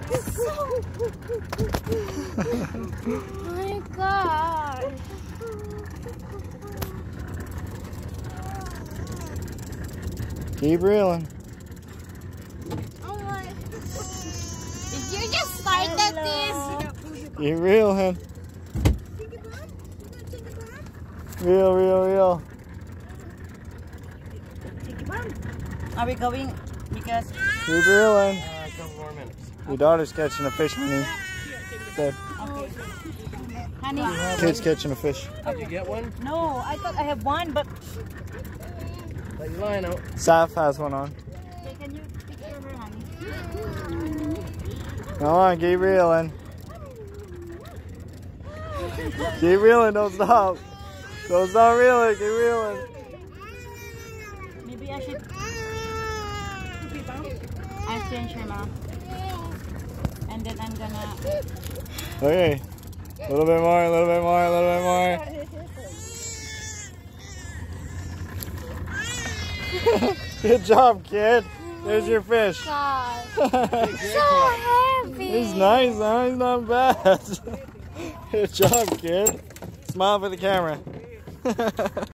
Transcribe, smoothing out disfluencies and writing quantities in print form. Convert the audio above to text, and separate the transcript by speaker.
Speaker 1: Oh my God.
Speaker 2: Keep reeling.
Speaker 1: Oh my. Did you just started this?
Speaker 2: Keep reeling. Reel.
Speaker 3: Are we going? Because
Speaker 2: Keep reeling.
Speaker 4: A couple more minutes.
Speaker 2: Your daughter's catching a fish, honey. Good.
Speaker 3: okay, honey.
Speaker 2: Kid's catching a fish.
Speaker 4: Did you get one?
Speaker 3: No, I thought I have one, but
Speaker 4: Let your line out.
Speaker 2: Zaph has one on.
Speaker 3: okay, can you picture her, honey?
Speaker 2: Come on, keep reeling. Keep reeling, don't stop. Don't stop reeling, keep reeling.
Speaker 3: Maybe I should. I change her mouth, and then I'm gonna.
Speaker 2: Okay. A little bit more, a little bit more, a little bit more. Good job, kid. There's your fish.
Speaker 1: God. So heavy.
Speaker 2: He's nice, huh? He's not bad. Good job, kid. Smile for the camera.